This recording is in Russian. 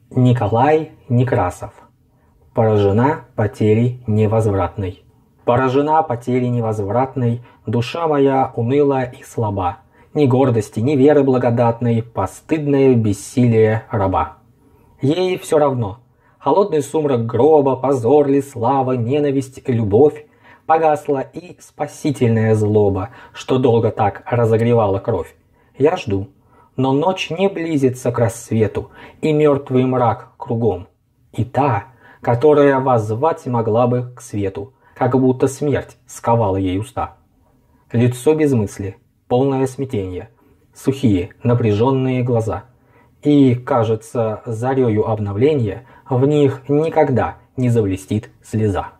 Николай Некрасов. Поражена потерей невозвратной. Поражена потерей невозвратной, душа моя уныла и слаба. Ни гордости, ни веры благодатной, постыдное бессилие раба. Ей все равно. Холодный сумрак гроба, позор ли, слава, ненависть, любовь. Погасла и спасительная злоба, что долго так разогревала кровь. Я жду, но ночь не близится к рассвету, и мертвый мрак кругом. И та, которая воззвать могла бы к свету, как будто смерть сковала ей уста. Лицо без мысли, полное смятение, сухие, напряженные глаза. И, кажется, зарею обновления в них никогда не заблестит слеза.